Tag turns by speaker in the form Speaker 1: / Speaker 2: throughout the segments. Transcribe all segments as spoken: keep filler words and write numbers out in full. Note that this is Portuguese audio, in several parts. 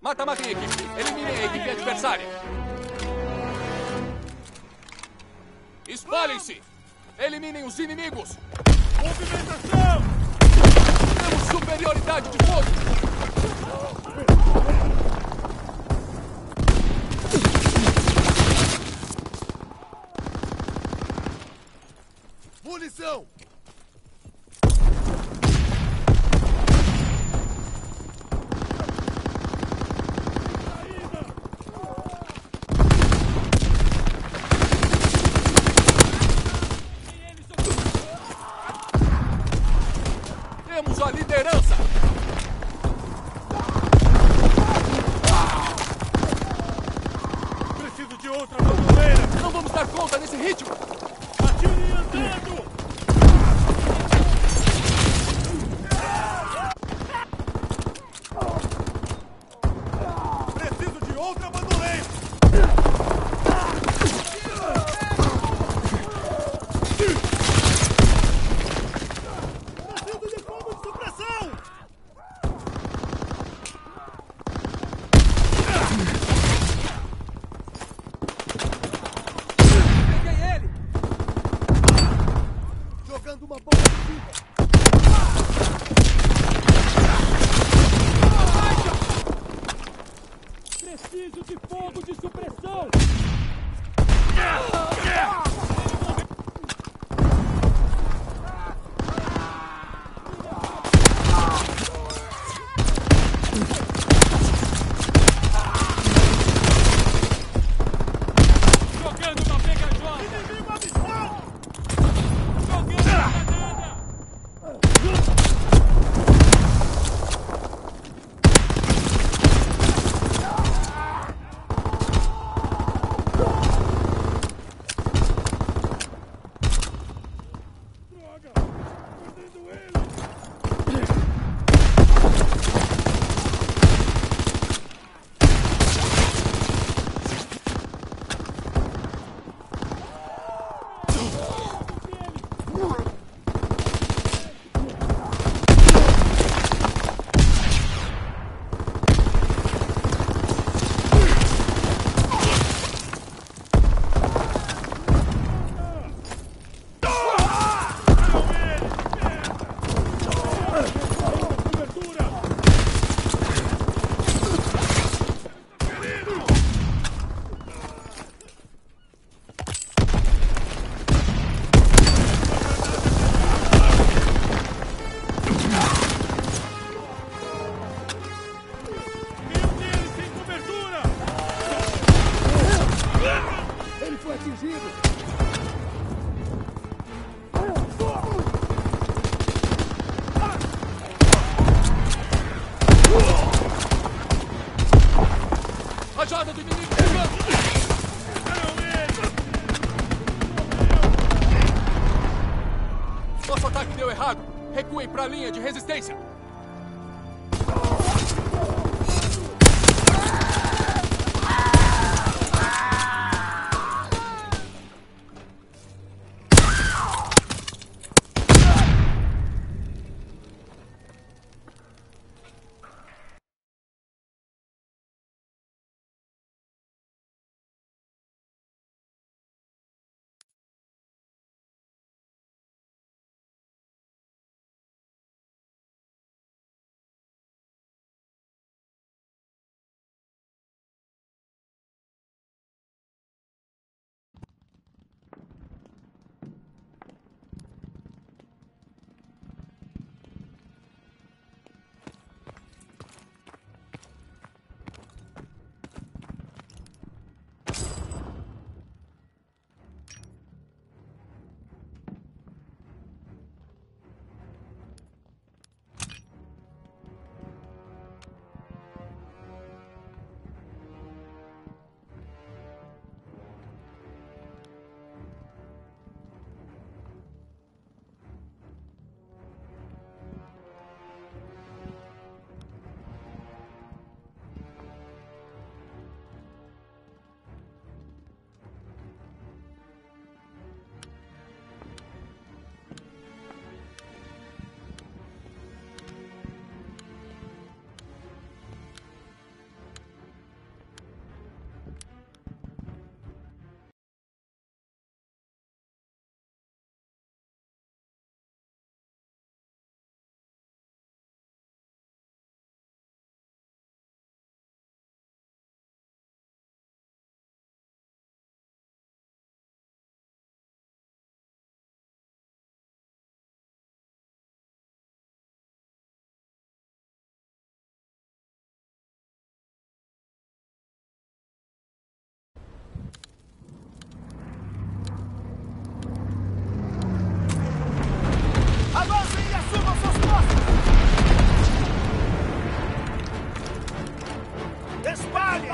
Speaker 1: Mata, matem a equipe. Eliminem a equipe adversária. Espalhem-se. Eliminem os inimigos.
Speaker 2: Movimentação!
Speaker 1: Temos superioridade de fogo.
Speaker 2: Munição!
Speaker 1: Temos a liderança.
Speaker 2: Preciso de outra bandoleira!
Speaker 1: Não vamos dar conta nesse ritmo.
Speaker 2: Atire andando! Preciso de outra bandoleira! Preciso de fogo de supressão!
Speaker 1: Peguei ele.
Speaker 2: Jogando uma bomba de vida! Preciso de fogo de supressão!
Speaker 1: Jogando uma pegajola.
Speaker 2: Inimigo avistado!
Speaker 1: Jogando uma granada.
Speaker 2: Droga! Perdendo ele! Cobertura! Nenhum deles tem cobertura! Ele foi atingido!
Speaker 1: Rajada do inimigo chegando. Nosso ataque deu errado. Recuem para a linha de resistência.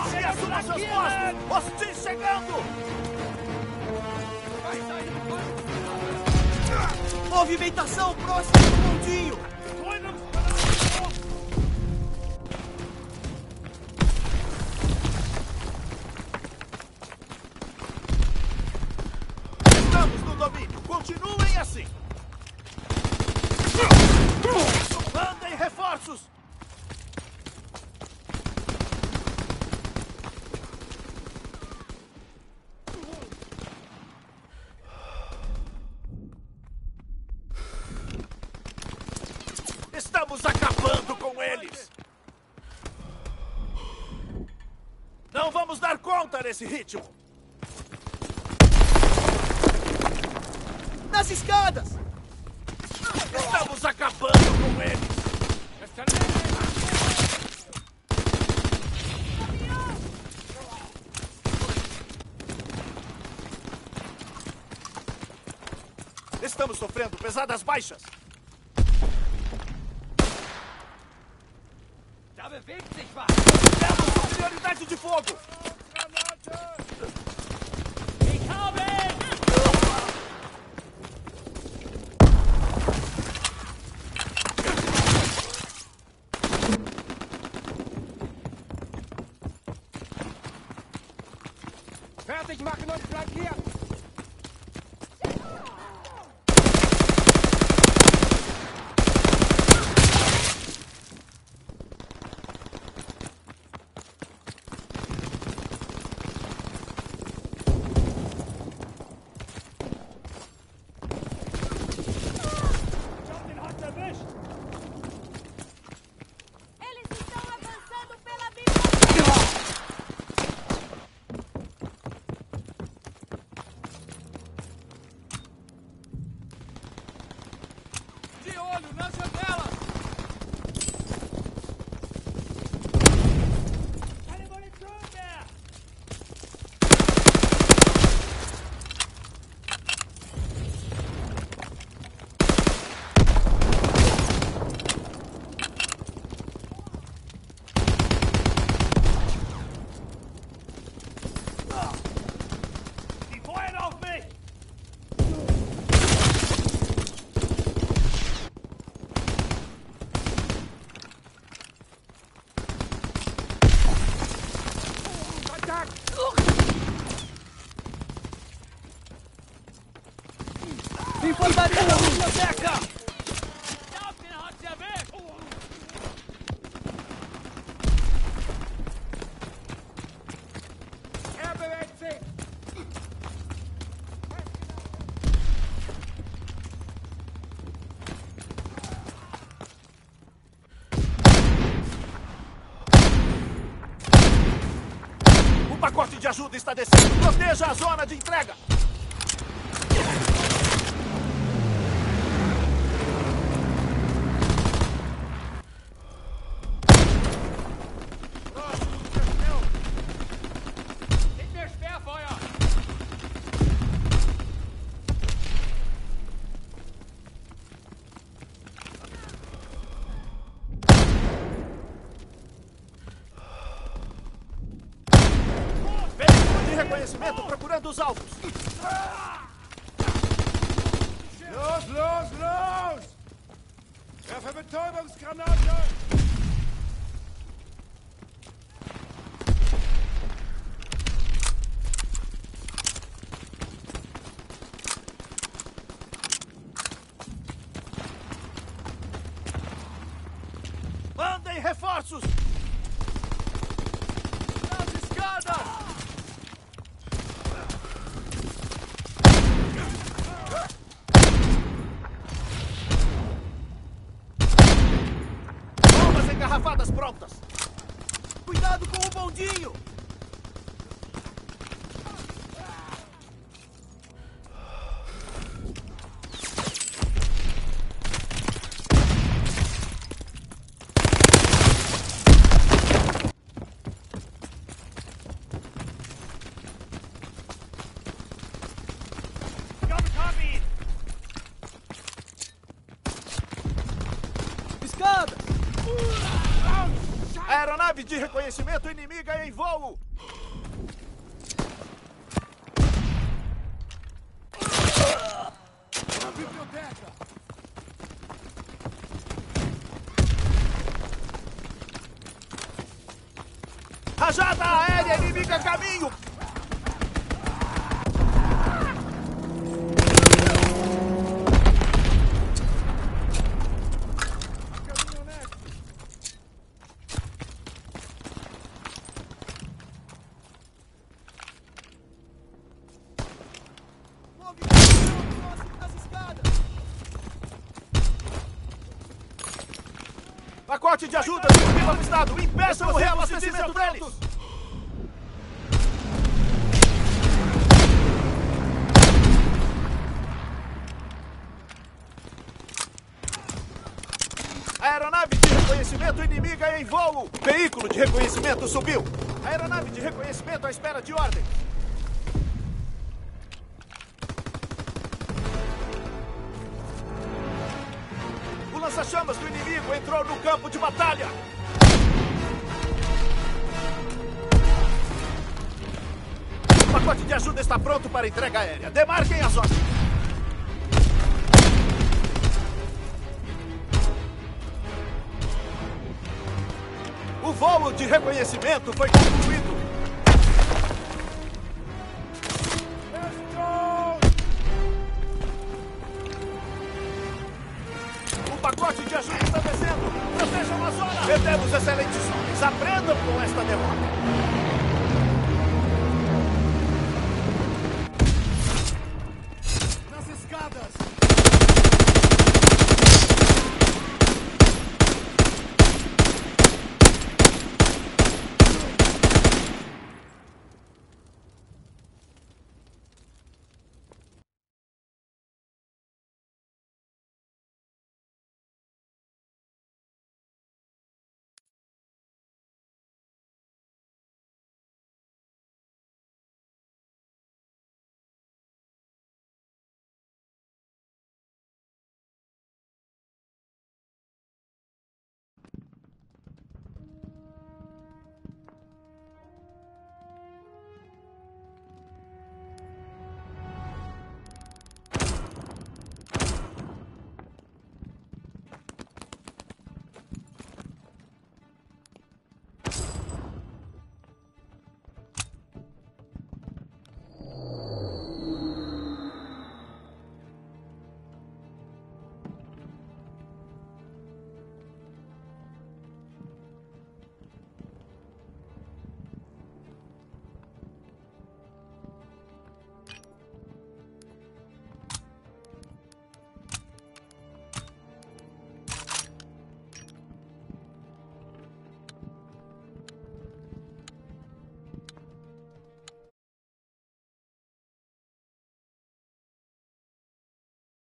Speaker 3: Polícia, assuma seus postos! Hostis chegando! Movimentação próxima do bondinho! Estamos no domínio! Continuem assim! Mandem reforços! Estamos acabando com eles! Não vamos dar conta desse ritmo! Nas escadas! Estamos acabando com eles! Estamos sofrendo pesadas baixas! Temos superioridade de fogo!
Speaker 1: Fertig machen und flankieren!
Speaker 3: Infantaria da biblioteca!
Speaker 1: Er bewegt sich!
Speaker 3: O pacote de ajuda está descendo! Proteja a zona de entrega! Reconhecimento procurando os alvos.
Speaker 2: Los, los, los! Werfe Betäubungsgranate!
Speaker 3: Mandem reforços! Nas escadas! Engarrafadas prontas! Cuidado com o bondinho! de reconhecimento inimiga em voo!
Speaker 2: Na biblioteca!
Speaker 3: Rajada aérea inimiga a caminho! Pacote de ajuda do inimigo avistado! Impeçam o reabastecimento deles! Aeronave de reconhecimento inimiga em voo! Veículo de reconhecimento subiu! Aeronave de reconhecimento à espera de ordem! O lança-chamas do inimigo entrou no campo de batalha! O pacote de ajuda está pronto para entrega aérea. Demarquem as ordens! O voo de reconhecimento foi concluído. O pacote de ajuda está descendo. Protejam a zona. Perdemos excelentes homens. Aprendam com esta derrota.